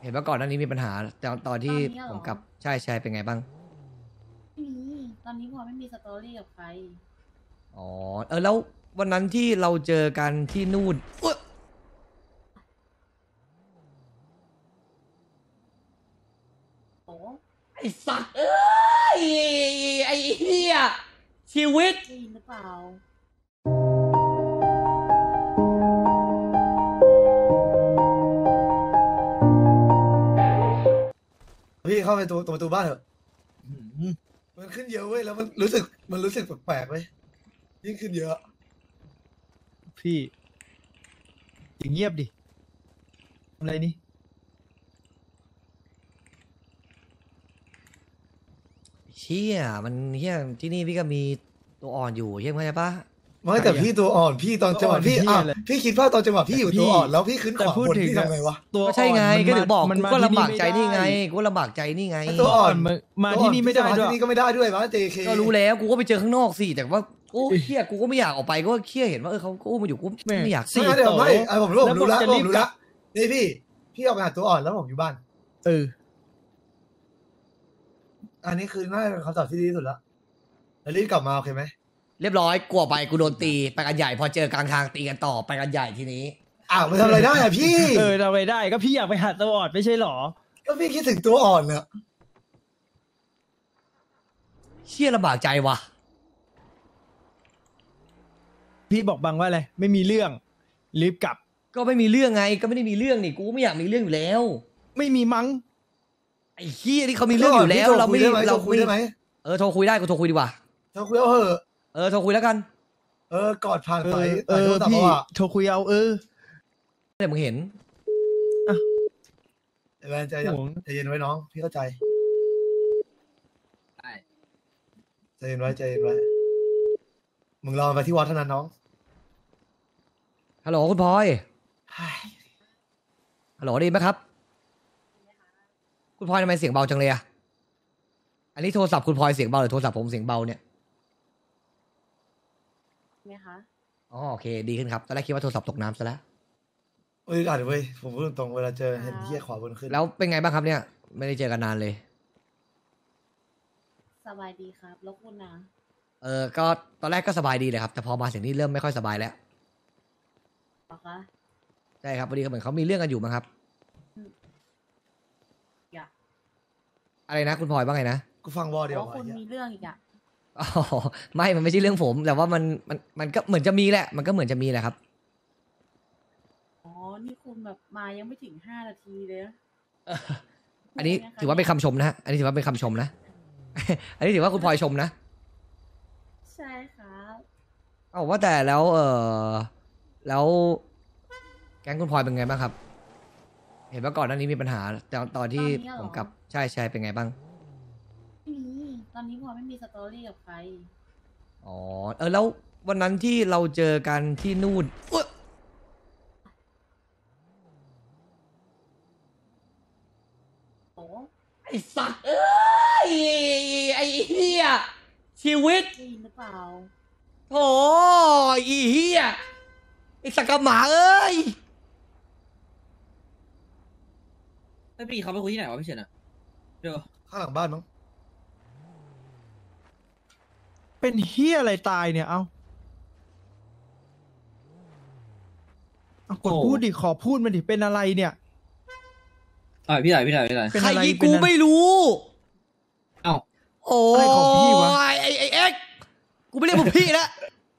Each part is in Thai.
เห็นว่าก่อนหน้านี้มีปัญหาตอนที่ตอนนี้เหรอผมกลับใช่เป็นไงบ้างไม่มีตอนนี้พอไม่มีสตอรี่กับใครอ๋อแล้ววันนั้นที่เราเจอกันที่นู่นอุ๊ยโอ้ไอสัตว์เอ้ยไอเหี้ยชีวิตได้ยินหรือเปล่าพี่เข้าไปตัวประตูบ้านเถอะมันขึ้นเยอะเว้ยแล้วมันรู้สึกแปลกๆเว้ยยิ่งขึ้นเยอะพี่อย่างเงียบดิอะไรนี่เชี่ยมันเฮี้ยที่นี่พี่ก็มีตัวอ่อนอยู่เฮี้ยเข้าใจปะไม่แต่พี่ตัวอ่อนพี่ตอนจังหวะพี่พี่คิดว่าตอนจังหวะพี่อยู่ตัวอ่อนแล้วพี่ขึ้นขแต่วาพูดบนถึงพี่ทำไงวะตัวก็ใช่ไงอ่อนก็ถึงบอกมันกูมาก็ที่ลำบากใจนี่ไงม่ด้กูก็ลำบากใจนี่ไงไอ้ตัวอ่อนมาที่นี่ไม่ได้ตัวอ่อนด้วยที่นี่ก็ไม่ได้ด้วยวะเจเคก็รู้แล้วกูก็ไปเจอข้างนอกสิแต่ว่าโอ้เฮี้ยกูก็ไม่อยากออกไปก็เครียดเห็นว่าเขาก็อุ้มมาอยู่กูไม่อยากสี่ไม่เดี๋ยวไม่โต๊ะผมรู้แล้วผมรู้แล้วจะผรีมบรู้กลัแล้วบนี่พี่ออกไปหาตัวอ่อนแล้วผมอยู่บ้านเอออันนี้คือน่าจะเป็นคำตอบที่ดีที่สุดแล้วแล้วรีบกลับมาโอเคไหมเรียบร้อยกลัวไปกูโดนตีไปกันใหญ่พอเจอกลางทางตีกันต่อไปกันใหญ่ทีนี้อ้าวมันทำอะไรได้อะพี่เออทำไมได้ก็พี่อยากไปหาตัวอ่อนไม่ใช่หรอก็พี่คิดถึงตัวอ่อนเนอะเชี่ยลำบากใจว่ะพี่บอกบังว่าอะไรไม่มีเรื่องรีบกลับก็ไม่มีเรื่องไงก็ไม่ได้มีเรื่องนี่กูไม่อยากมีเรื่องอยู่แล้วไม่มีมั้งไอ้เฮียที่เขามีเรื่องอยู่แล้วเราไม่เราคุยได้ไหมโทรคุยได้กูโทรคุยดีกว่าเราคุยเอาเหอะโทรคุยแล้วกันกอดผ่านเอสายอเอสายโทอรศัพท์พี่เอาอะโทรคุยเอาแต่มึงเห็นแวนใจเย็นห่วงใจเย็นไว้น้องพี่เข้าใจใจเย็นไว้ใจเย็นไว้มึงรอไปที่วัดเท่านั้นน้องฮัลโหลคุณพลอยฮัลโหลได้ยินไหมครับคุณพลอยทำไมเสียงเบาจังเลยอะอันนี้โทรศัพท์คุณพลอยเสียงเบาหรือโทรศัพท์ผมเสียงเบาเนี่ยไหมคะอ๋อโอเคดีขึ้นครับตอนแรกคิดว่าโทรศัพท์ตกน้ำซะแล้วเอ้ยอ่านเว้ยผมพูดตรงๆเวลาเจอเห็นเหี้ยขวาบนขึ้นแล้วเป็นไงบ้างครับเนี่ยไม่ได้เจอกันนานเลยสบายดีครับแล้วคุณนะก็ตอนแรกก็สบายดีเลยครับแต่พอมาถึงนี่เริ่มไม่ค่อยสบายแล้วเหรอคะใช่ครับพอดีเหมือนเขามีเรื่องกันอยู่มั้งครับอย่าอะไรนะคุณพลอยบ้างไงนะกูฟังวอเพเดียวราะว่าคุณไอ้เหี้ยมีเรื่องอีกอะอ๋อไม่มันไม่ใช่เรื่องผม แต่ว่ามันก็เหมือนจะมีแหละ มันก็เหมือนจะมีแหละครับอ๋อนี่คุณแบบมายังไม่ถึง5 นาทีเลยนะอันนี้ถือว่าเป็นคำชมนะฮะอันนี้ถือว่าเป็นคำชมนะ อันนี้ถือว่าคุณพลอยชมนะใช่ครับเอาว่าแต่แล้วแล้วแก๊งคุณพลอยเป็นไงบ้างครับ เห็นว่าก่อนหน้านี้มีปัญหาตอนที่ผมกลับใช่เป็นไงบ้างไม่มีตอนนี้พอไม่มีสตอรี่กับใครอ๋อแล้ววันนั้นที่เราเจอกันที่นู่นอุ๊ยโอ้ไอสัตว์เอ้ยไอเหี้ยชีวิตได้ยินหรือเปล่าโถ่อีเหี้ยไอสักกะหมาเอ้ยไม่ปีเขาไปคุยที่ไหนวะพี่เฉินอะเดี๋ยวข้างหลังบ้านมั้งเป็นเฮียอะไรตายเนี่ยเอากดพูดดิขอพูดมันดิเป็นอะไรเนี่ยพี่ไหนพี่ไหนพี่ไหนเป็นใครอะไรยิงเป็นกูอะไรไม่รู้เอ้าโอ้อะไรของพี่วะไอเอ็กซ์กูไม่เรียกมึงพี่แล้ว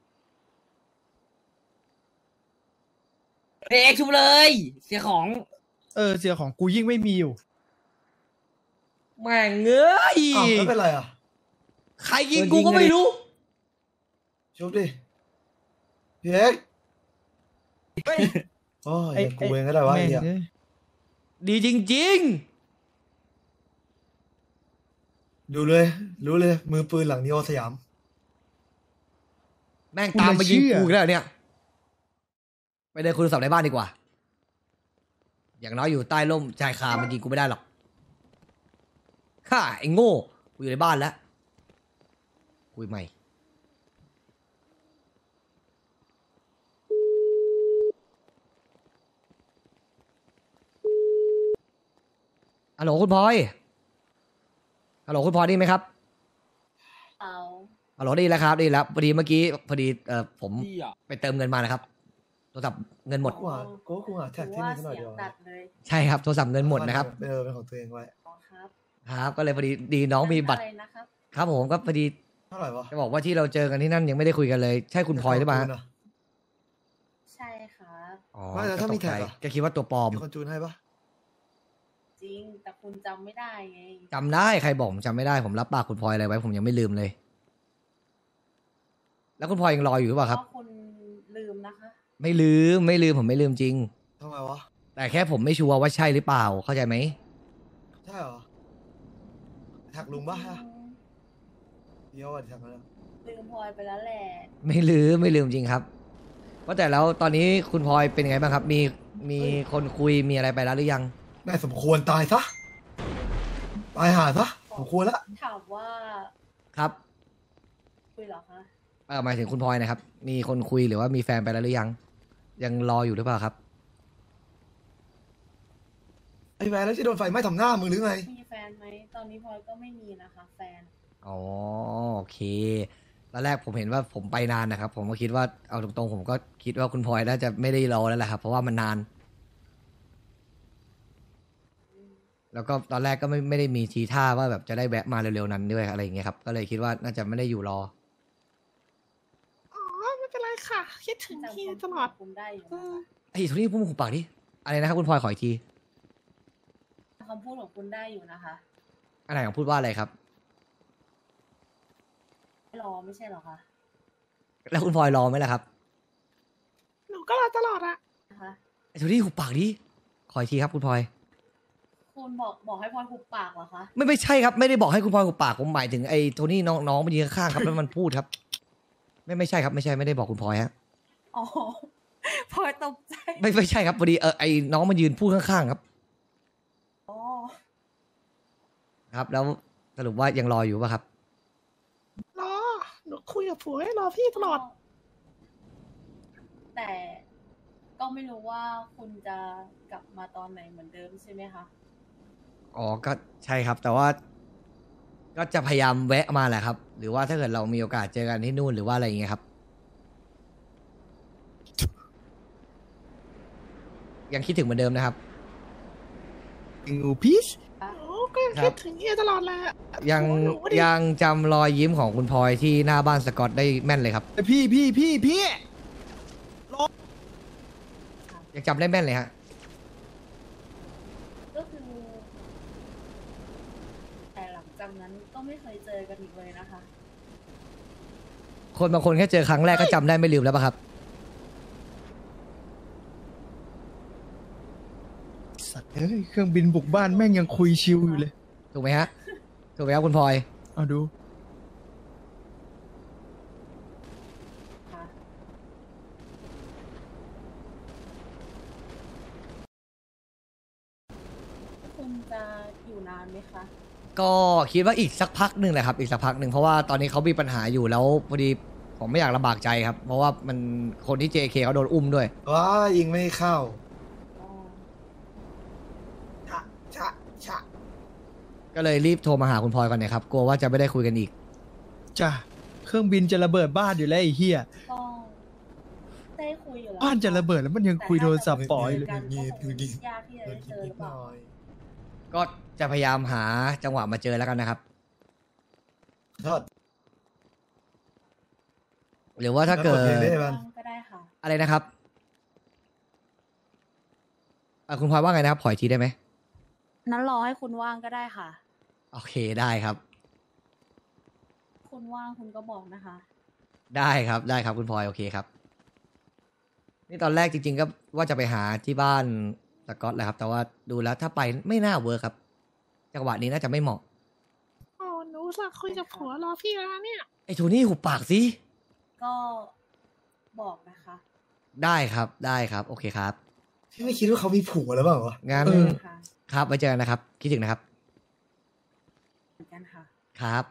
เอ็กชุบเลย เสียของเสียของกูยิ่งไม่มีอยู่แม่งเอ้ยอ้าวไม่เป็นไรอ่ะใครยิงกูก็ไม่รู้ชุบดิพี่เอ็กซ์เฮ้ยโอ้ยยังกูเองก็ได้วะไอ้เหี้ยแม่งอ้ดีจริงดูเลยรู้เลยมือปืนหลังนิโอสยามๆ แม่งตามมายิงกูอีกแล้วเนี่ย ไปเดินคุยโทรศัพท์ในบ้านดีกว่า อย่างน้อยอยู่ใต้ร่มชายคามันยิงกูไม่ได้หรอกฮ่าไอ้โง่กูอยู่ในบ้านแล้ว คุยใหม่ฮัลโหลคุณพลอยฮัลโหลคุณพลอยได้ยินไหมครับเอาฮัลโหลได้ยินแล้วครับได้ยินแล้วพอดีเมื่อกี้พอดีผมพี่อ่ะไปเติมเงินมานะครับโทรศัพท์เงินหมดกูหาแท็กที่ว่านี่สักหน่อยเสีเดียยวงตัดเลยใช่ครับโทรศัพท์เงินหมดนะครับเป็นของตัวเองไว้อ๋อครับครับก็เลยพอดีดีน้องมีบัตรอะไรนะครับครับผมก็พอดีเท่าไหร่วะจะบอกว่าที่เราเจอกันที่นั่นยังไม่ได้คุยกันเลยใช่คุณพลอยหรือเปล่าฮะใช่ครับอ๋อไม่แล้วถ้ามีแท็กอะก็คิดว่าตัวปลอมมีคนจูนให้ปะจริงแต่คุณจำไม่ได้ไงจำได้ใครบอกผมจำไม่ได้ผมรับปากคุณพลอยอะไรไว้ผมยังไม่ลืมเลย แล้วคุณพลอยยังรออยู่หรือเปล่าครับเพราะคุณลืมนะคะไม่ลืมผมไม่ลืมจริงทำไมวะแต่แค่ผมไม่ชัวร์ว่าใช่หรือเปล่าเข้าใจไหมใช่เหรอแท็กลุงปะฮะเดี๋ยวอ่ะแท็กมาแล้วลืมพลอยไปแล้วแหละไม่ลืมจริงครับว่าแต่แล้วตอนนี้คุณพลอยเป็นยังไงบ้างครับ มีคนคุยมีอะไรไปแล้วหรือยังนายสมควรตายซะตายหาซะสมควรละถามว่าครับคุยเหรอคะหมายถึงคุณพลอยนะครับ มีคนคุยหรือว่ามีแฟนไปแล้วหรือยัง ยังรออยู่หรือเปล่าครับไอ้แวนแล้วที่โดนไฟไหม้ทำหน้ามึงหรือไงมีแฟนไหมตอนนี้พลอยก็ไม่มีนะคะ แฟนอ๋อโอเคตอนแรกผมเห็นว่าผมไปนานนะครับ ผมก็คิดว่าเอาตรงๆผมก็คิดว่าคุณพลอยน่าจะไม่ได้รอแล้วแหละครับ เพราะว่ามันนาน แล้วก็ตอนแรกก็ไม่ได้มีทีท่าว่าแบบจะได้แวะมาเร็วๆนั้นด้วยอะไรอย่างเงี้ยครับก็เลยคิดว่าน่าจะไม่ได้อยู่รออ๋อไม่เป็นไรค่ะ คิดถึงจำพี่คำตลอดคุณได้อยู่นะคะไอ้ยโทนี่พูดมาหุบปากดิอะไรนะครับคุณพลอยขออีกทีคำพูดของคุณได้อยู่นะคะอันไหนของพูดว่าอะไรครับไม่รอไม่ใช่เหรอคะแล้วคุณพลอยรอไหมล่ะครับหนูก็รอตลอดอะนะคะไอ้โทนี่หุบปากดิขออีกทีครับคุณพลอยคุณบอกให้พลอยหุบปากเหรอคะไม่ใช่ครับไม่ได้บอกให้คุณพลอยหุบปากผมหมายถึงไอ้โทนี่น้องมันยืนข้างๆครับแล้วมันพูดครับ ไม่ใช่ครับไม่ใช่ไม่ได้บอกคุณพลอยฮะอ๋อ พลอยตกใจไม่ใช่ครับพอดีไอ้น้องมันยืนพูดข้างๆครับอ๋อครับ แล้วสรุปว่ายังรออยู่ป่ะครับรอ หนูคุยกับผัวให้รอพี่ตลอดแต่ก็ไม่รู้ว่าคุณจะกลับมาตอนไหนเหมือนเดิมใช่ไหมคะอ๋อก็ใช่ครับ แต่ว่า ก็จะพยายามแวะมาแหละครับ หรือว่าถ้าเกิดเรามีโอกาสเจอกันที่นู่นหรือว่าอะไรอย่างเงี้ยครับ ยังคิดถึงเหมือนเดิมนะครับงูพีชหนูก็ยังคิดถึงเฮียตลอดแหละยังโอ้หนูดิยังจำรอยยิ้มของคุณพลอยที่หน้าบ้านสกอตได้แม่นเลยครับพี่ยังจำได้แม่นเลยฮะก็คือ แต่หลังจากนั้นก็ไม่เคยเจอกันอีกเลยนะคะคนบางคนแค่เจอครั้งแรกก็จำได้ไม่ลืมแล้วป่ะครับสัตว์เอ้ยเครื่องบินบุกบ้านแม่งยังคุยชิวอยู่เลยถูกไหมฮะถูกไหมครับคุณพลอยเอาดูค่ะ คุณจะอยู่นานไหมคะก็คิดว่าอีกสักพักหนึ่งแหละครับ อีกสักพักหนึ่งเพราะว่าตอนนี้เขามีปัญหาอยู่แล้วพอดีผมไม่อยากลำบากใจครับ เพราะว่ามันคนที่ JK เขาโดนอุ้มด้วยว้ายิงไม่เข้าอ๋อชะชะชะก็เลยรีบโทรมาหาคุณพลอยก่อนนะครับกลัวว่าจะไม่ได้คุยกันอีกจ้ะ เครื่องบินจะระเบิดบ้านอยู่แล้วไอ้เหี้ยก็ได้คุยอยู่แล้วบ้านจะระเบิดแล้วมันยังคุยโทรศัพท์ปล่อยเลยกันก็คงยากที่จะเดิได้นเจคิดอหนิรืดอเปหล่าน่อยก็จะพยายามหาจังหวะมาเจอแล้วกันนะครับโทษหรือว่าถ้าเกิดแล้วปิดเพลงได้ไหมก็ได้ค่ะอะไรนะครับคุณพลอยว่าไงนะครับขออีกทีได้ไหมนั้นรอให้คุณว่างก็ได้ค่ะโอเคได้ครับคุณว่างคุณก็บอกนะคะได้ครับได้ครับคุณพลอยโอเคครับ นี่ตอนแรกจริงๆก็ว่าจะไปหาที่บ้านสกอตแหละครับ แต่ว่าดูแล้วถ้าไปไม่น่าเวิร์คครับ จังหวะนี้น่าจะไม่เหมาะโอ้หนูสักคุยกับผัวรอพี่แล้วนะเนี่ยไอ้โทนี่หุบปากสิก็บอกนะคะได้ครับได้ครับ โอเคครับพี่ไม่คิดว่าเขามีผัวแล้วเปล่าวะงั้นค่ะครับไว้เจอกันนะครับ คิดถึงนะครับเหมือนกันค่ะครับ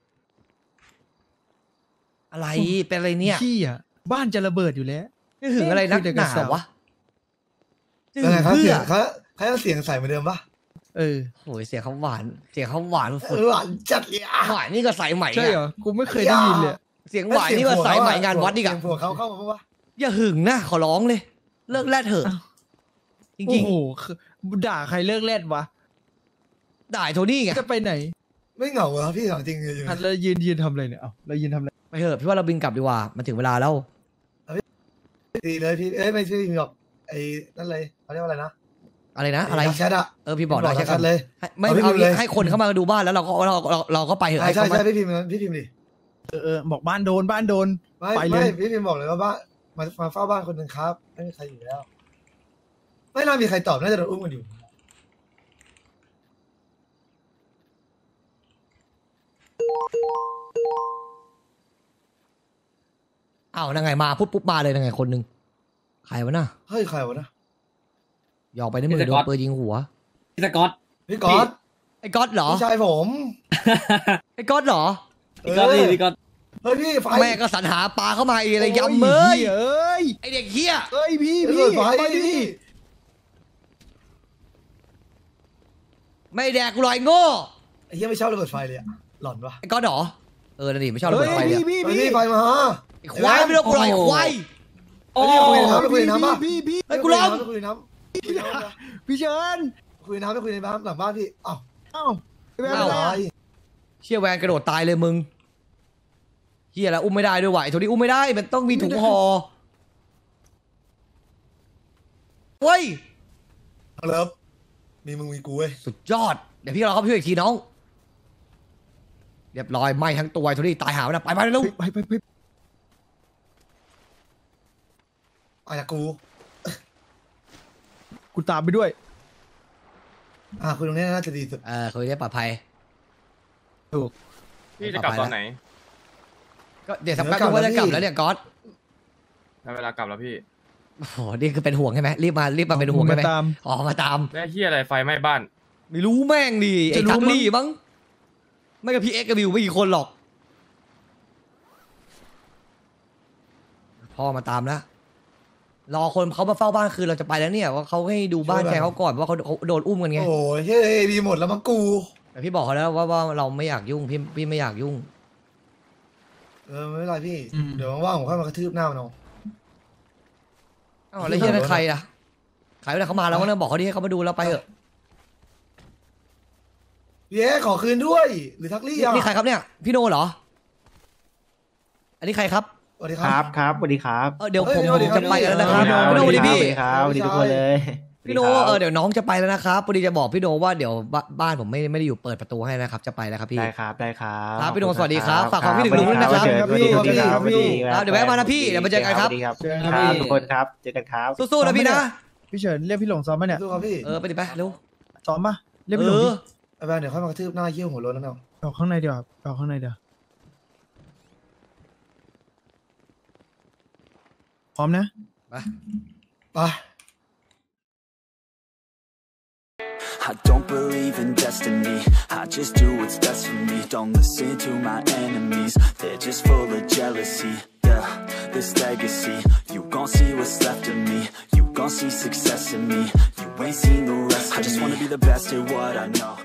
อะไรเป็นอะไรเนี่ยขี้อ่ะบ้านจะระเบิดอยู่แล้วจะหึงอะไรนักหนาวะจะหึยังไงงเขาเพื่เสีอยงเขายังเสียงใส่เหมือนเดิมปะโอ้ยเสียงเขาหวานเสียงเขาหวานสุดหวานจัดเลยอ่ะหวานนี่ก็สายไหมใช่เหรอกูไม่เคยได้ยินเลยเสียงหวานนี่ก็สายไหมงานวัดอีกอะผัวเขาเข้ามาปะวะอย่าหึงนะขอร้องเลยเลิกแรดเถอะจโอ้ริงโหคือด่าใครเลิกแรดวะๆด่าไอ้โทนี่ไงจะไปไหนไม่เหงาเหรอพี่ถามจริงเลยแล้วยืนทำอะไรเนี่ยเรายืนทำอะไรไปเถอะพี่ว่าเราบินกลับดีกว่ามันถึงเวลาแล้วดีเลยพี่ไม่ใช่พี่บอกไอ้นั่นเลยเขาเรียกว่าอะไรนะอะไรนะอะไรแชทอะพี่บอกได้ใช่ชัดเลยไม่เอาพี่เอาพิมพ์เลยให้คนเข้ามาดูบ้านแล้วเราก็ไปเถอะใช่ให้ใช่เขามาใช่พี่พิมพ์ดิบอกบ้านโดนบ้านโดนไม่ไปเลยไม่พี่พิมพ์บอกเลยว่าบ้านมาเฝ้าบ้านคนหนึ่งครับไม่มีใครอยู่แล้ว ไม่น่ามีใครตอบน่าจะโดนอุ้มกันอยู่อ้าวนั่งไงมาปุ๊บมาเลยนั่งไงคนหนึ่งใครวะน่ะเฮ้ยใครวะนะหยอกไปในมือโดนปืนยิงหัวพี่สกอตพี่ก๊อตไอ้ก๊อตเหรอพี่ชายผมไอ้ก๊อตเหรอพี่ก๊อตดิพี่ก๊อตเฮ้ยพี่ไฟแม่ก็สรรหาปลาเข้ามาเองเลยยำเมยเอ้ยไอเด็กเฮียเอ้ยพี่เปิดไฟไปดิพี่ไม่แดกกูลอยโง่ไอ้เหี้ยไม่ชอบระเบิดไฟเลยอะหลอนวะไอ้ก๊อตเหรอนั่นดิไม่ชอบระเบิดไฟเลยพี่เฮ้ยพี่ไฟมาไอ้ควายไม่ต้องกูลอยควายโอ้ไปคุยในน้ำป่ะพี่ไอ้กูร้องไปคุยในน้ำคุยในน้ำนะพี่เชิญคุยในน้ำไปคุยในน้ำหลังบ้านพี่อ้าวเอ้าไปแบบอ้าวอะไรอะไรเชี่ยแวนกระโดดตายเลยมึงเฮียแล้วอุ้มไม่ได้ด้วยว่ะไอ้โทนี่อุ้มไม่ได้มันต้องมีถุงห่อเฮ้ยเลิฟมีมึงมีกูเว้ยสุดยอดเดี๋ยวพี่เราเข้าไปช่วยอีกทีน้องเรียบร้อยไหม้ทั้งตัวไอ้โทนี่ตายหามันนะไปลูกไปอาจากกูกูตามไปด้วยคุยตรงนี้น่าจะดีสุดคุยได้ปลอดภัยถูกพี่จะกลับตอนไหนก็เดี๋ยวสักแป๊บนึงว่าจะกลับแล้วเนี่ยก๊อตได้เวลากลับแล้วพี่โอ้โหนี่คือเป็นห่วงใช่ไหมรีบมาเป็นห่วงใช่ไหมมาตามอ๋อมาตามได้ที่อะไรไฟไหม้บ้านไม่รู้แม่งดิไอ้จะรู้ทักมั้งลี่มั้งไม่กับพี่เอ็กซ์กับวิวไม่กี่คนหรอกพ่อมาตามแล้วรอคนเขามาเฝ้าบ้านคือเราจะไปแล้วเนี่ยว่าเขาให้ดูบ้านแกเขาก่อนว่าเขาโดนอุ้มกันไงโอ้ยเฮ้ยดีหมดแล้วมั้งกูแต่พี่บอกเขาแล้วว่าเราไม่อยากยุ่งพี่ไม่อยากยุ่งไม่เป็นไรพี่ เดี๋ยวว่างๆผมค่อยมากระทืบหน้ามันเอาอ้าวแล้วเฮียนั่นใครล่ะใครเวลาเขามาแล้วก็เนี่ยบอกเขาดิให้เขามาดูแล้วไปเถอะพี่เอ๊ขอคืนด้วย หรือทักลี่อ่ะนี่ใครครับเนี่ยพี่โนเหรออันนี้ใครครับสวัสดีคครัรับบครับสวัสดีครับเดี๋ยวผมสวัสดีครับจะไปแล้วนะครับสวัสดีพี่โนสวัสดีพี่ครับสวัสดีทุกคนเลยพี่โนเดี๋ยวน้องจะไปแล้วนะครับพอดีจะบอกพี่โนว่าเดี๋ยวบ้านผมไม่ได้อยู่เปิดประตูให้นะครับจะไปแล้วครับพี่ได้ครับได้ครับครับพี่โดมสวัสดีครับฝากความคิดถึงลุงด้วยนะครับสวัสดีครับสวัสดีครับเดี๋ยวแวะมานะพี่เดี๋ยวมาเจอกันครับสวัสดีครับเจอกันคครัรับ บทุกคนครับเจอกันครับสู้ๆนะพี่นะพี่เฉินเรียกพี่หลงซ้อมมาเนี่ยสู้ครับพี่ไปดิไปเร็วซ้อมปะเรียกพี่หลงดิไอ้แบนเดี๋ยวค่อยมากระทืบหน้าเยี่ยวหัวโล้นแล้วเนาะออกข้างในเดี๋ยวออกข้างในเดี๋ยวพร้อมนะไป I don't believe in destiny, I just do what's best for me. Don't listen to my enemies, they're just full of jealousy. Yeah, this legacy, you gon' see what's left of me. You gon' see success in me, you ain't seen the rest of me. I just wanna be the best at what I know.